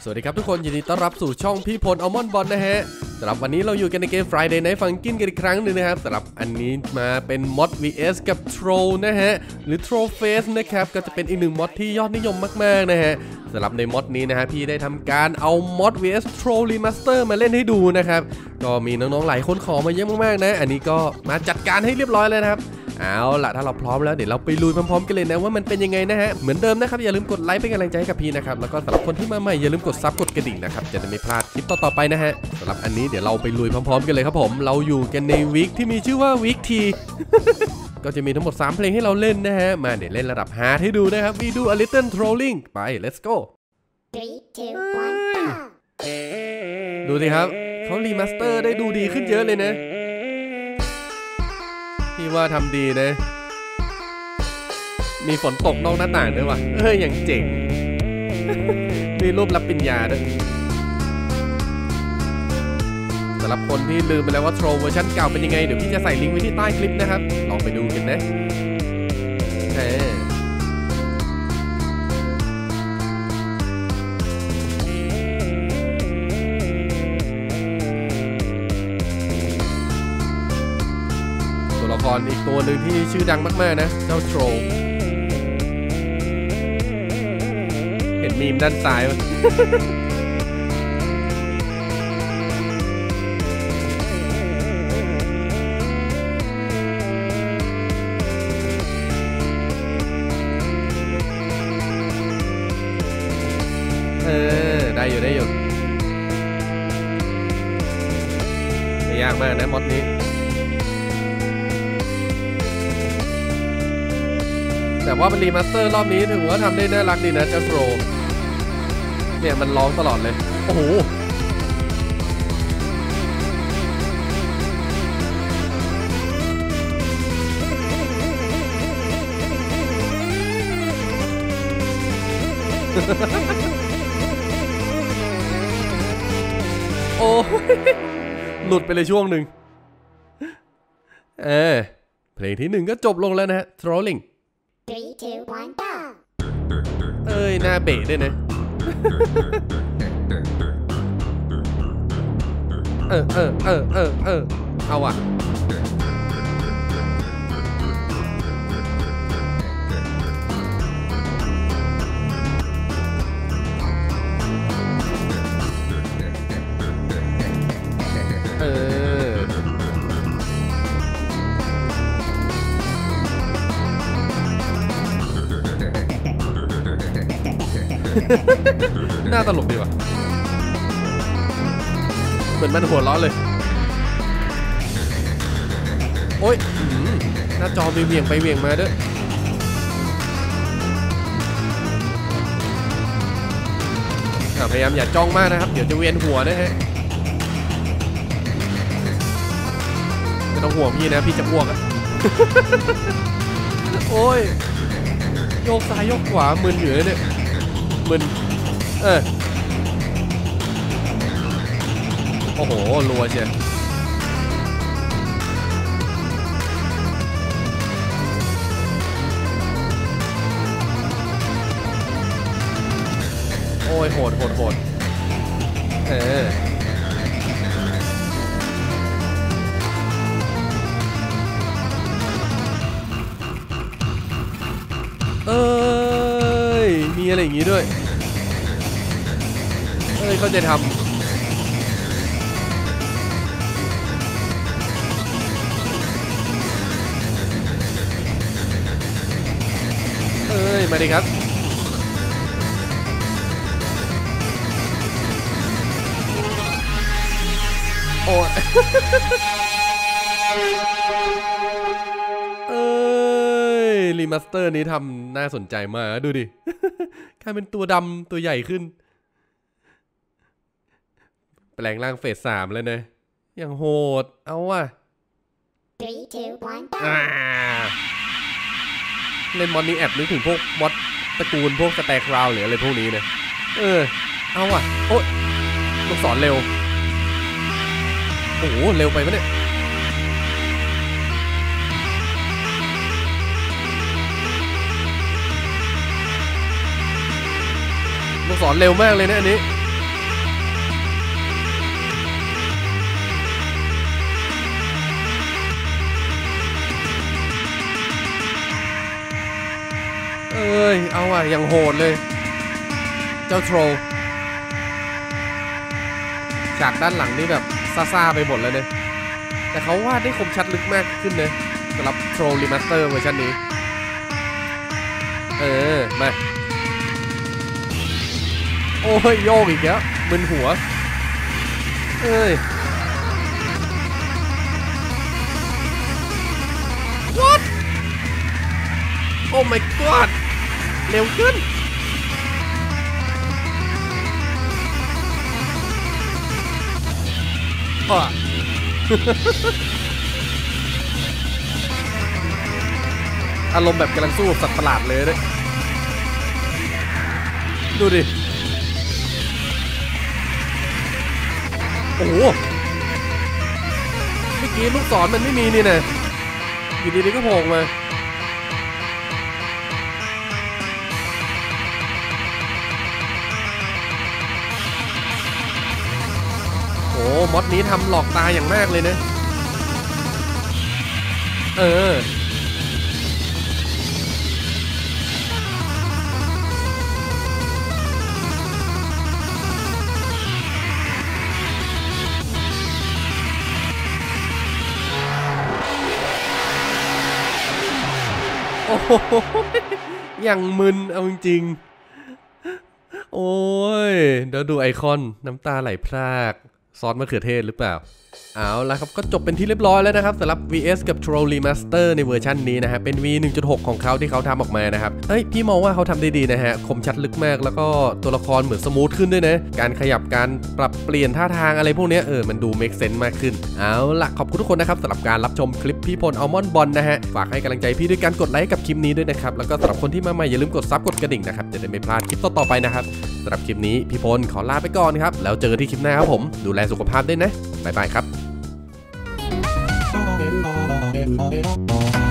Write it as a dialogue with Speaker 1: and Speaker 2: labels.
Speaker 1: สวัสดีครับทุกคนยินดีต้อนรับสู่ช่องพี่พลอัลมอนด์บอลนะฮะสำหรับวันนี้เราอยู่กันในเกม Friday Night Funkin' กันอีกครั้งหนึ่งนะครับสำหรับอันนี้มาเป็นมอด vs กับ Troll นะฮะหรือ Troll Face นะครับก็จะเป็นอีกหนึ่งมอดที่ยอดนิยมมากๆนะฮะสำหรับในมอดนี้นะฮะพี่ได้ทำการเอามอด vs Troll Remaster มาเล่นให้ดูนะครับก็มีน้องๆหลายคนขอมาเยอะมากๆนะอันนี้ก็มาจัดการให้เรียบร้อยเลยนะครับเอาล่ะถ้าเราพร้อมแล้วเดี๋ยวเราไปลุยพร้อมๆกันเลยนะว่ามันเป็นยังไงนะฮะเหมือนเดิมนะครับอย่าลืมกดไลค์เป็นกำลังใจให้กับพี่นะครับแล้วก็สำหรับคนที่มาใหม่อย่าลืมกดซับกดกระดิ่งนะครับจะได้ไม่พลาดคลิปต่อๆไปนะฮะสำหรับอันนี้เดี๋ยวเราไปลุยพร้อมๆกันเลยครับผมเราอยู่กันในวีคที่มีชื่อว่าวีคที ก็จะมีทั้งหมด3เพลงให้เราเล่นนะฮะมาเดี๋ยวเล่นระดับฮาร์ดให้ดูนะครับ We do a little trolling ไป let's go ดูสิครับเขารีมาสเตอร์ได้ดูดีขึ้นเยอะเลยนะพี่ว่าทำดีนะมีฝนตกนอกหน้าต่างด้วยว่ะอย่างเจ๋ง มีรูปรับปริญญาด้วยสำหรับคนที่ลืมไปแล้วว่า Troll เวอร์ชันเก่าเป็นยังไงเดี๋ยวพี่จะใส่ลิงก์ไว้ที่ใต้คลิปนะครับลองไปดูกันนะตัวละครอีกตัวหนึ่งที่ชื่อดังมากๆนะเจ้า Troll เห็นมีมด้านซ้ายมั้ย ได้อยู่ไม่ยากมากนะมอดนี้แต่ว่าเป็นรีมาสเตอร์รอบนี้ถือว่าทำได้น่ารักดีนะเจ้าโทรเนี่ยมันร้องตลอดเลยโอ้โหโอ้หลุดไปเลยช่วงหนึ่งเพลงที่1ก็จบลงแล้วนะฮะ Trolling 3, 2, 1 go หน้าเบะด้วยนะเอาอ่ะหน้าตลกดีว่ะเหมือนมันหัวล้อเลยโอ๊ยหน้าจอมีเวียงไปเวียงมาด้วยพยายามอย่าจ้องมากนะครับเดี๋ยวจะเวียนหัวนะฮะไม่ต้องห่วงพี่นะพี่จะอ้วกอ่ะ โอ้ยโยกซ้ายโยกขวามึนอยู่เลยเนี่ยมึนโอ้โหรัวเชียวโอ้ยโหดมีอะไรอย่างงี้ด้วยเขาจะทำมาดิครับโอ้รีมาสเตอร์นี้ทำน่าสนใจมากดูดิกลายเป็นตัวดำตัวใหญ่ขึ้นแปลงร่างเฟส 3แล้วนะอย่างโหดเอาว่ะ 3, 2, 1 เล่นมอดนี้แอบนึกถึงพวกมอดตระกูลพวกสแต็กราวหรืออะไรพวกนี้นะเอาว่ะโอ้ยลูกศรเร็วโอ้โหเร็วไปปะเนี่ย ลูกศรเร็วมากเลยนะอันนี้อ้ยเอาอ่ะอย่างโหดเลยเจ้าโทรจากด้านหลังนี่แบบซ่าๆไปหมดเลยเนี่ยแต่เขาวาดได้คมชัดลึกมากขึ้นนะสำหรับโทรรีมาสเตอร์เวอร์ชันนี้มาโอ้ยโยกอีกแล้วมึนหัวWhat Oh my god เร็วขึ้นอารมณ์แบบกำลังสู้สัตว์ประหลาดเลยเนี่ยดูดิโอ้โหเมื่อกี้ลูกศรมันไม่มีนี่นะอยู่ดีๆก็โผล่มาโอ้มอดนี้ทำหลอกตาอย่างมากเลยนะโอ้โหอย่างมึนเอาจริงโอ้ยเดี๋ยวดูไอคอนน้ำตาไหลพรากซอสมะเขือเทศหรือเปล่าเอาละครับก็จบเป็นที่เรียบร้อยแล้วนะครับสำหรับ VS กับ Troll Remaster ในเวอร์ชันนี้นะฮะเป็น V 1.6 ของเขาที่เขาทำออกมานะครับเฮ้ยพี่มองว่าเขาทำได้ดีนะฮะคมชัดลึกมากแล้วก็ตัวละครเหมือนสมูทขึ้นด้วยนะการขยับการปรับเปลี่ยนท่าทางอะไรพวกนี้มันดู make sense มากขึ้นเอาละขอบคุณทุกคนนะครับสำหรับการรับชมคลิปพี่พลอัลมอนด์บอลนะฮะฝากให้กำลังใจพี่ด้วยการกดไลค์กับคลิปนี้ด้วยนะครับแล้วก็สำหรับคนที่มาใหม่อย่าลืมกดซับกดกระดิ่งนะครับจะได้ไม่พลาดคลิปต่อไปนะครับสำหรับคลิปนี้พี่พลขอลาไปก่อนครับแล้วเจอกันที่คลิปหน้าครับผมดูแลสุขภาพด้วยนะบ๊ายบายครับ